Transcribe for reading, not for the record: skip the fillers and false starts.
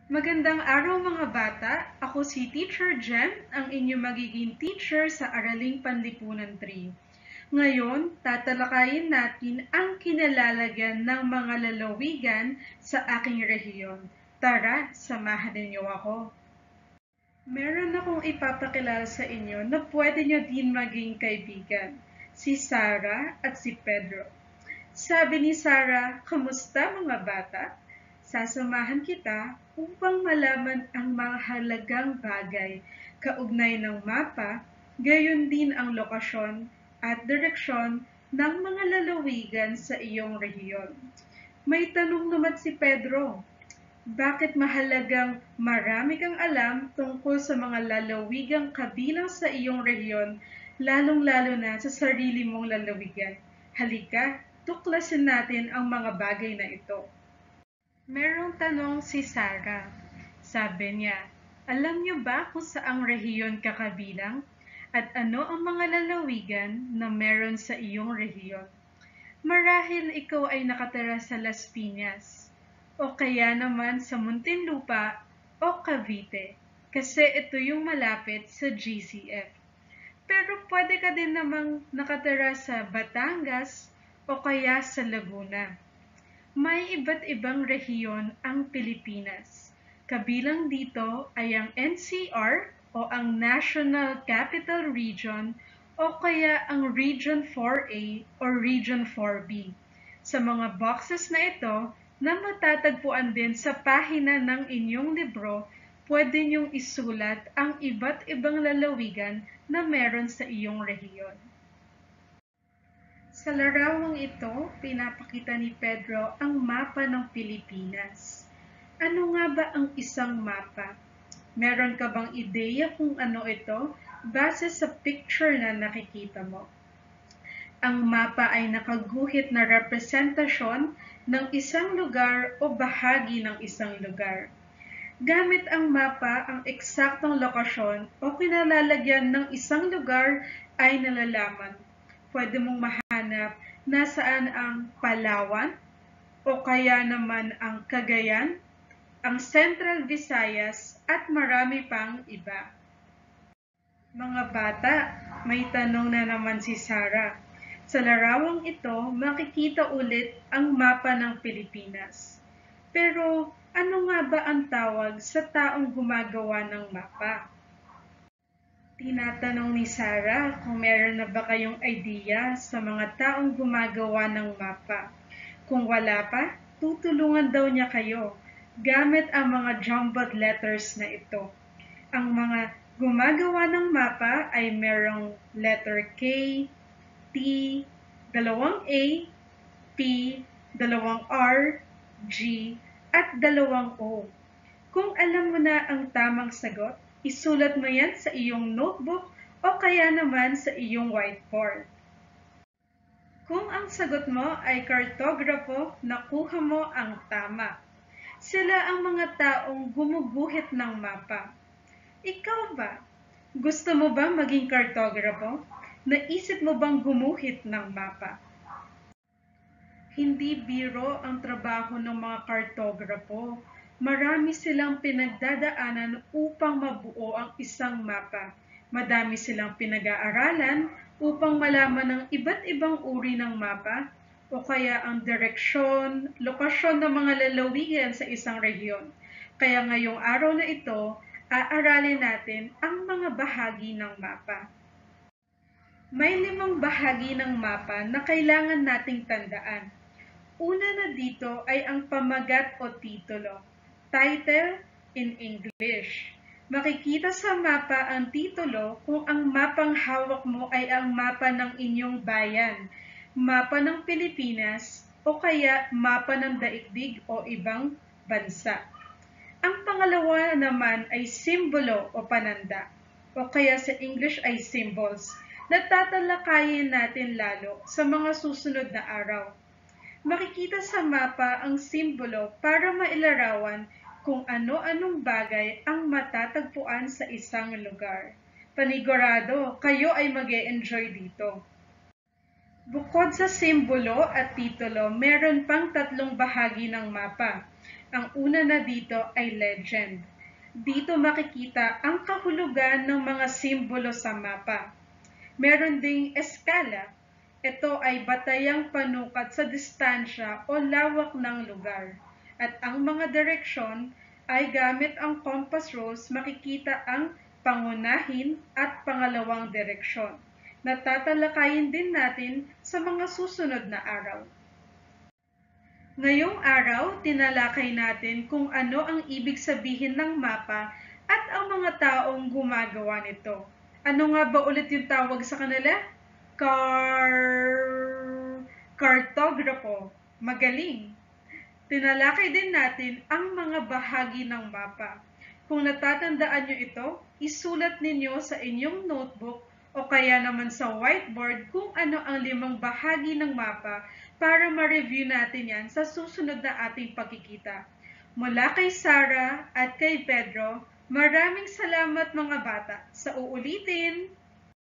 Magandang araw mga bata, ako si Teacher Jem, ang inyong magiging teacher sa Araling Panlipunan 3. Ngayon, tatalakayin natin ang kinalalagyan ng mga lalawigan sa aking rehiyon. Tara, samahan ninyo ako. Meron akong ipapakilala sa inyo na pwede nyo din maging kaibigan, si Sarah at si Pedro. Sabi ni Sarah, "Kamusta mga bata? Sasamahan kita upang malaman ang mahalagang bagay kaugnay ng mapa, gayon din ang lokasyon at direksyon ng mga lalawigan sa iyong rehiyon." May tanong naman si Pedro, bakit mahalagang marami kang alam tungkol sa mga lalawigang kabilang sa iyong rehiyon, lalong-lalo na sa sarili mong lalawigan? Halika, tuklasin natin ang mga bagay na ito. Merong tanong si Sarah. Sabi niya, alam niyo ba kung saang rehiyon ka kabilang? At ano ang mga lalawigan na meron sa iyong rehiyon? Marahil ikaw ay nakatira sa Las Piñas, o kaya naman sa Muntinlupa o Cavite, kasi ito yung malapit sa GCF. Pero pwede ka din namang nakatira sa Batangas o kaya sa Laguna. May iba't ibang rehiyon ang Pilipinas. Kabilang dito ay ang NCR o ang National Capital Region o kaya ang Region 4A o Region 4B. Sa mga boxes na ito na matatagpuan din sa pahina ng inyong libro, pwede niyong isulat ang iba't ibang lalawigan na meron sa iyong rehiyon. Sa larawang ito, pinapakita ni Pedro ang mapa ng Pilipinas. Ano nga ba ang isang mapa? Meron ka bang ideya kung ano ito base sa picture na nakikita mo? Ang mapa ay nakaguhit na representasyon ng isang lugar o bahagi ng isang lugar. Gamit ang mapa, ang eksaktong lokasyon o kinalalagyan ng isang lugar ay nalalaman. Pwede mong mahanap nasaan ang Palawan o kaya naman ang Cagayan, ang Central Visayas at marami pang iba. Mga bata, may tanong na naman si Sarah. Sa larawang ito, makikita ulit ang mapa ng Pilipinas. Pero ano nga ba ang tawag sa taong gumagawa ng mapa? Tinatanong ni Sarah kung meron na ba kayong idea sa mga taong gumagawa ng mapa. Kung wala pa, tutulungan daw niya kayo gamit ang mga jumbled letters na ito. Ang mga gumagawa ng mapa ay merong letter K, T, dalawang A, P, dalawang R, G, at dalawang O. Kung alam mo na ang tamang sagot, isulat mo yan sa iyong notebook o kaya naman sa iyong whiteboard. Kung ang sagot mo ay kartografo, nakuha mo ang tama. Sila ang mga taong gumuguhit ng mapa. Ikaw ba? Gusto mo bang maging kartografo? Naisip mo bang gumuhit ng mapa? Hindi biro ang trabaho ng mga kartografo. Marami silang pinagdadaanan upang mabuo ang isang mapa. Madami silang pinag-aaralan upang malaman ang iba't ibang uri ng mapa o kaya ang direksyon, lokasyon ng mga lalawigan sa isang rehiyon. Kaya ngayong araw na ito, aaralin natin ang mga bahagi ng mapa. May 5 bahagi ng mapa na kailangan nating tandaan. Una na dito ay ang pamagat o titulo, title in English. Makikita sa mapa ang titulo kung ang mapang hawak mo ay ang mapa ng inyong bayan, mapa ng Pilipinas, o kaya mapa ng daigdig o ibang bansa. Ang pangalawa naman ay simbolo o pananda, o kaya sa English ay symbols, na tatalakayin natin lalo sa mga susunod na araw. Makikita sa mapa ang simbolo para mailarawan kung ano-anong bagay ang matatagpuan sa isang lugar. Panigurado, kayo ay mag-e-enjoy dito. Bukod sa simbolo at titulo, meron pang 3 bahagi ng mapa. Ang una na dito ay legend. Dito makikita ang kahulugan ng mga simbolo sa mapa. Meron ding eskala. Ito ay batayang panukat sa distansya o lawak ng lugar. At ang mga direksyon ay gamit ang compass rose makikita ang pangunahin at pangalawang direksyon. Natatalakayin din natin sa mga susunod na araw. Ngayong araw, tinalakay natin kung ano ang ibig sabihin ng mapa at ang mga taong gumagawa nito. Ano nga ba ulit yung tawag sa kanila? Kartograpo. Magaling. Tinalakay din natin ang mga bahagi ng mapa. Kung natatandaan nyo ito, isulat ninyo sa inyong notebook o kaya naman sa whiteboard kung ano ang 5 bahagi ng mapa para ma-review natin yan sa susunod na ating pagkikita. Mula kay Sarah at kay Pedro, maraming salamat mga bata. Sa uulitin!